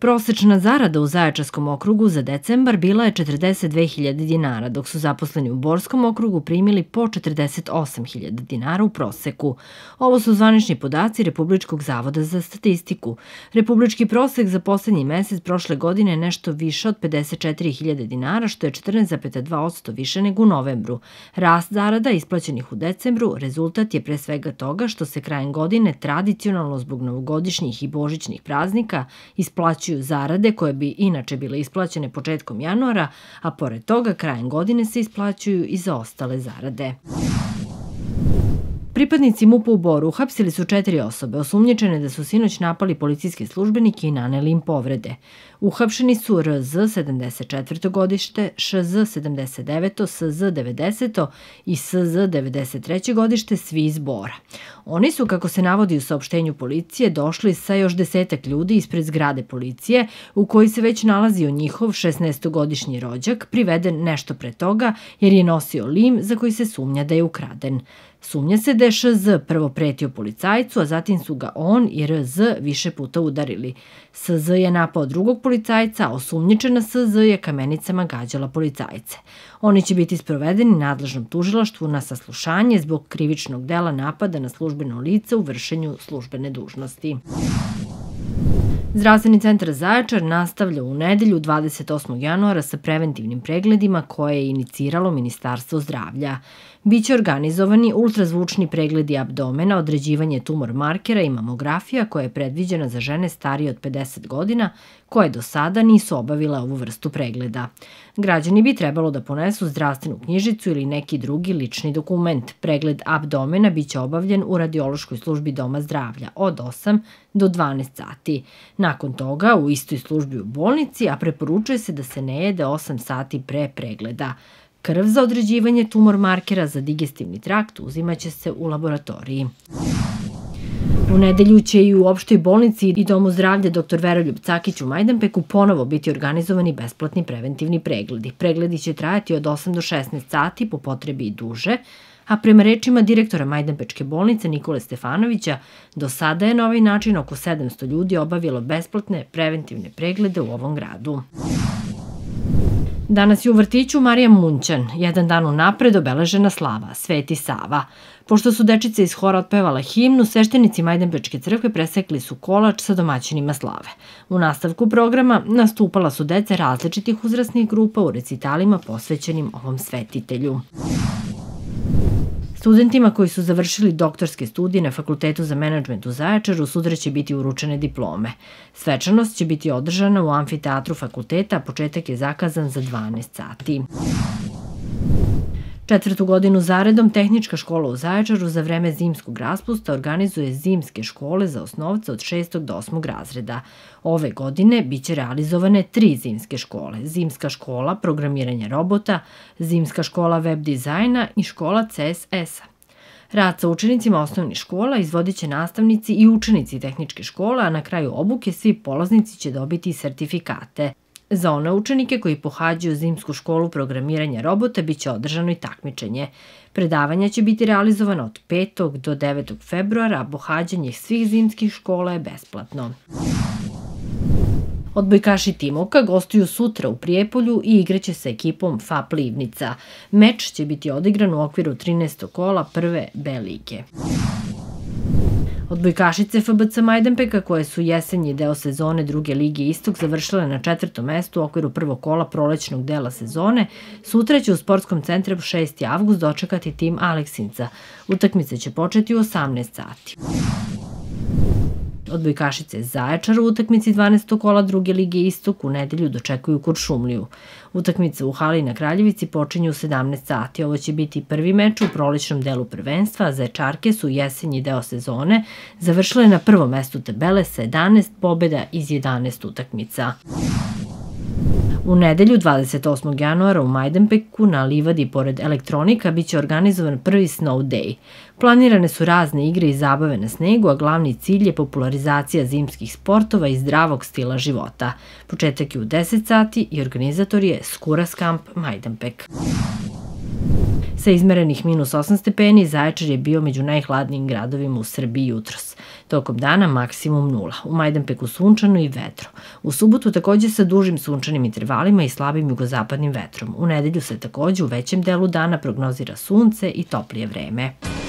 Prosečna zarada u Zaječarskom okrugu za decembar bila je 42.000 dinara, dok su zaposleni u Borskom okrugu primili po 48.000 dinara u proseku. Ovo su zvanični podaci Republičkog zavoda za statistiku. Republički prosek za poslednji mesec prošle godine je nešto više od 54.000 dinara, što je 14,2% više nego u novembru. Rast zarada isplaćenih u decembru rezultat je pre svega toga što se krajem godine tradicionalno zbog novogodišnjih i božićnih praznika isplaćuju zarade koje bi inače bile isplaćene početkom januara, a pored toga krajem godine se isplaćuju i za ostale zarade. Pripadnici MUP-a u Boru uhapsili su 4 osobe osumnjičene da su sinoć napali policijske službenike i naneli im povrede. Uhapšeni su RZ 74. godište, ŠZ 79. SZ 90. i SZ 93. godište, svi iz Bora. Oni su, kako se navodi u saopštenju policije, došli sa još 10 ljudi ispred zgrade policije u kojoj se već nalazio njihov 16-godišnji rođak, priveden nešto pre toga jer je nosio lim za koji se sumnja da je ukraden. Sumnja se da je ŠZ prvo pretio policajcu, a zatim su ga on i RZ više puta udarili. SZ je napao drugog policajca, a osumnjičena SZ je kamenicama gađala policajce. Oni će biti sprovedeni nadležnom tužilaštvu na saslušanje zbog krivičnog dela napada na službeno lice u vršenju službene dužnosti. Zdravstveni centar Zaječar nastavlja u nedelju 28. januara sa preventivnim pregledima koje je iniciralo Ministarstvo zdravlja. Biće organizovani ultrazvučni pregledi abdomena, određivanje tumor markera i mamografija koja je predviđena za žene starije od 50 godina koje do sada nisu obavile ovu vrstu pregleda. Građani bi trebalo da ponesu zdravstvenu knjižicu ili neki drugi lični dokument. Pregled abdomena biće obavljen u radiološkoj službi Doma zdravlja od 8 do 12 sati. Nakon toga u istoj službi u bolnici, a preporučuje se da se ne jede 8 sati pre pregleda. Krv za određivanje tumor markera za digestivni trakt uzimaće se u laboratoriji. U nedelju će i u opštoj bolnici i Domu zdravlja dr. Veroljub Cakić u Majdanpeku ponovo biti organizovani besplatni preventivni pregledi. Pregledi će trajati od 8 do 16 sati, po potrebi i duže, a prema rečima direktora Majdanpečke bolnice Nikole Stefanovića, do sada je na ovaj način oko 700 ljudi obavilo besplatne preventivne preglede u ovom gradu. Danas je u vrtiću Marija Munćan, jedan dan unapred obeležena slava, Sveti Sava. Pošto su dečice iz hora otpevala himnu, sveštenici Majdanpečke crkve presekli su kolač sa domaćinima slave. U nastavku programa nastupala su deca različitih uzrasnih grupa u recitalima posvećenim ovom svetitelju. Studentima koji su završili doktorske studije na Fakultetu za menadžment u Zaječaru sutra će biti uručene diplome. Svečanost će biti održana u amfiteatru fakulteta, a početak je zakazan za 12 sati. Četvrtu godinu zaredom Tehnička škola u Zaječaru za vreme zimskog raspusta organizuje zimske škole za osnovce od 6. do 8. razreda. Ove godine biće realizovane 3 zimske škole: zimska škola programiranja robota, zimska škola web dizajna i škola CSS-a. Rad sa učenicima osnovnih škola izvodit će nastavnici i učenici tehničke škole, a na kraju obuke svi polaznici će dobiti sertifikate. Za one učenike koji pohađaju zimsku školu programiranja robota biće održano i takmičenje. Predavanja će biti realizovana od 5. do 9. februara, a pohađanje svih zimskih škola je besplatno. Odbojkaši Timovka gostuju sutra u Prijepolju i igraće sa ekipom FAP Livnica. Meč će biti odigran u okviru 13. kola prve B lige. Odbojkašice FBC Majdanpeka, koje su jesenji deo sezone druge lige Istok završile na 4. mestu u okviru prvog kola prolećnog dela sezone, sutra će u sportskom centru 6. avgust dočekati tim Aleksinca. Utakmice će početi u 18 sati. Odbojkašice Zaječar u utakmici 12. kola druge lige Istok u nedelju dočekuju Kuršumliju. Utakmice u hali na Kraljevici počinju u 17 sati. Ovo će biti prvi meč u prolećnom delu prvenstva, a Zaječarke su jesenji deo sezone završile na prvom mestu tabele sa 11 pobjeda iz 11 utakmica. U nedelju 28. januara u Majdanpeku na livadi pored Elektronika biće organizovan prvi Snow Day. Planirane su razne igre i zabave na snegu, a glavni cilj je popularizacija zimskih sportova i zdravog stila života. Početak je u 10 sati i organizator je Skuras Kamp Majdanpek. Sa izmerenih minus 8 stepeni, Zaječar je bio među najhladnijim gradovima u Srbiji jutros. Tokom dana maksimum 0, u Majdanpeku sunčano i vetro. U subotu takođe sa dužim sunčanim intervalima i slabim jugozapadnim vetrom. U nedelju se takođe u većem delu dana prognozira sunce i toplije vreme.